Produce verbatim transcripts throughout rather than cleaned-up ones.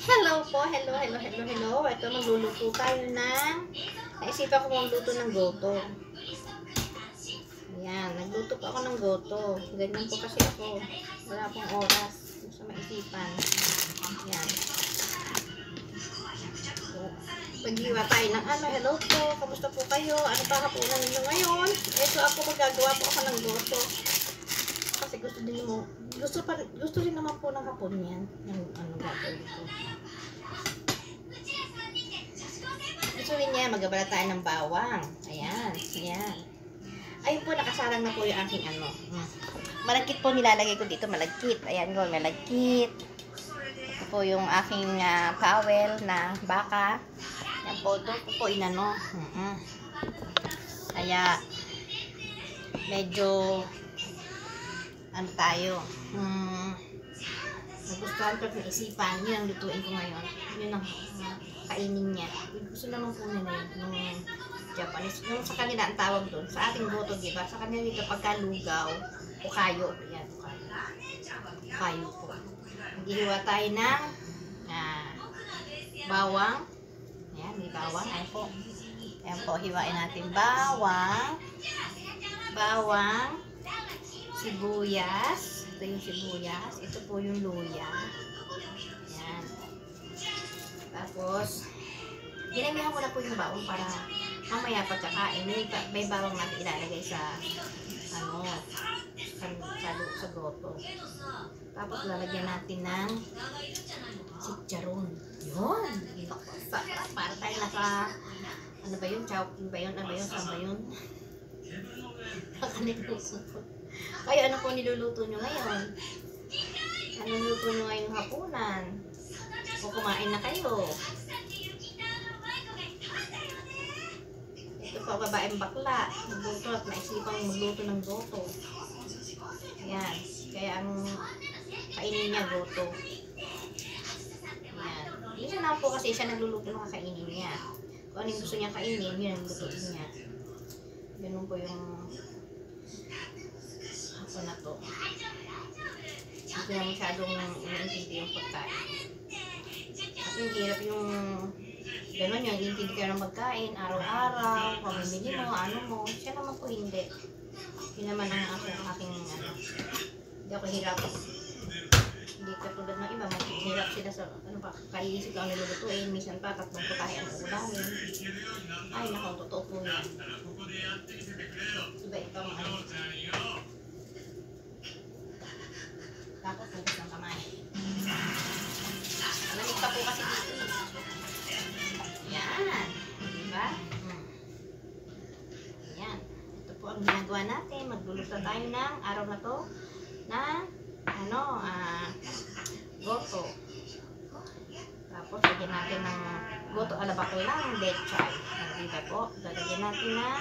Hello po, hello, hello, hello, hello. Ito, magluluto tayo ng, naisipan ko magluto ng goto. Ayan, nagluto pa ako ng goto. Ganyan po kasi ako. Wala pong oras sa maisipan. Ayan. So, paghiwa tayo ng ano, hello po, kamusta po kayo? Ano pa hapunan ninyo ngayon? Ito ako, magagawa po ako ng goto. Kasi gusto din mo, gusto pa, gusto rin naman po ng hapon yan. Yung ano gagawin ko. Gusto rin niya, magabala tayo ng bawang. Ayan, ayan. Ayun po, nakasarang na po yung aking ano. Hmm. Malagkit po nilalagay ko dito, malagkit. Ayan ko, malagkit. Ito po yung aking uh, towel na baka. Ayan po, ito po po inano. Mm-hmm. Kaya, medyo, ano tayo, hmm, nagustuhan ko at naisipan. Yun ang lutuin ko ngayon. Yun ang uh, kainin niya. Gusto naman po nila yun, nung Japanese. Nung sa kanila ang tawag doon, sa ating goto, diba? Sa kanila dito, pagkalugaw, o kayo. Yan, o kayo. Kayo po. Maghihiwa tayo ng uh, bawang. Ayan, may bawang. Ayan po. Ayan po, hiwain natin bawang. Bawang. Sibuyas. Ito yung sibuyas. Ito po yung luya. Ayan. Tapos, ginamihan ko na po yung bawang para mamaya pagkakain, may, may bawang natin ilalagay sa ano, sa, sa, sa goto. Tapos, lalagyan natin ng chicharon. Yun! Para tayo naka, ano ba yun? Chow, ano ba yun? Ano ba yun? Saan ba yun? Kayo, ano po niluluto nyo ngayon? Ano niluluto nyo ngayong hapunan? O kumain na kayo? Ito po, babaeng bakla. Magluto at naisipang magluto ng goto. Ayan. Kaya ang kainin niya goto. Ayan. Minsan lang po kasi siya nagluluto ng kakainin niya. Kung anong gusto niya kainin, yun ang lutuin niya. Ganun po yung hapon na to. Hindi na masyadong iniintindi yung pagkain. Kasi hindi hirap yung gano'n yun, iniintindi ka ng pagkain, araw-araw, pamimili mo, ano mo. Siya naman po hindi. Yun naman ang aking, aking ano. Hindi ako hirap. Hindi katulad ng iba, mahirap sila sa, ano pa, kaiisip lang nilulutuin. Minsan pa, tatlong putahe ang ulamin. Ay, naku, totoo po yan. Iba itong ano. Tapos, nagis ng kamay. Malamig pa po kasi dito. Yan. Diba? Hmm. Yan. Ito po ang ginagawa natin. Magluluto tayo ng araw na to na ano, ah, goto. Tapos, lagyan natin ng goto alabako lang, dechay. Diba po? Lagyan natin ng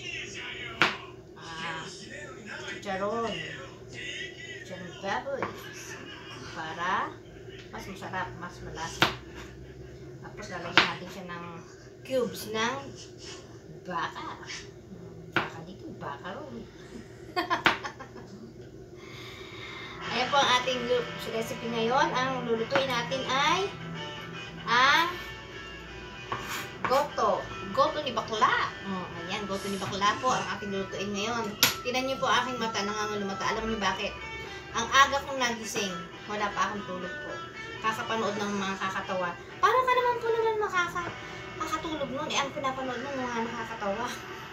ah, charon. Charon baboy. Para mas masarap, mas malasa. Tapos, lalagyan natin siya ng cubes ng baka. Baka dito, baka ron. Ayan po ang ating recipe ngayon. Ang lulutuin natin ay ang goto. Goto ni bakla. Oh, ayan, goto ni bakla po ang ating lulutuin ngayon. Tingnan niyo po aking mata, nangangulumata. Alam niyo bakit? Ang aga kong nagising, wala pa akong tulog po. Kakapanood ng mga kakatawa. Parang ka naman po naman makaka makatulog nun. Eh, ang pinapanood mo mga nakakatawa.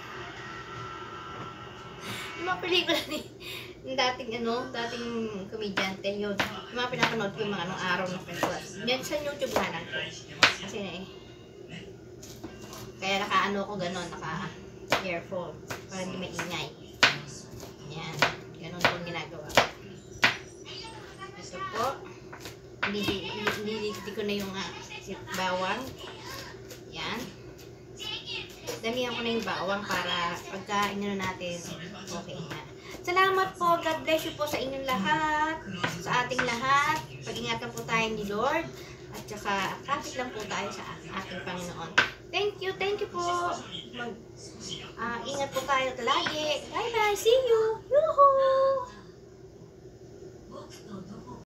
Yung mga pelikula ni yung dating ano, dating komedyante yun. Yung mga pinapanood ko yung mga anong araw na pelikula. Yan sa YouTube hanan ko. Kasi eh, kaya naka-ano ko gano'n, naka-earphone. Para hindi maingay. Yan. Ganon po ginagawa. Ito po. Nililiti ko na yung uh, bawang. Yan. Damihan ko na yung bawang para pagkain nyo natin, okay na. Salamat po. God bless you po sa inyong lahat. Sa ating lahat. Pag-ingatan po tayo ni Lord. At saka, kapit lang po tayo sa ating Panginoon. Thank you. Thank you po. Mag, uh, ingat po tayo lagi. Bye-bye. See you. Yoo-hoo!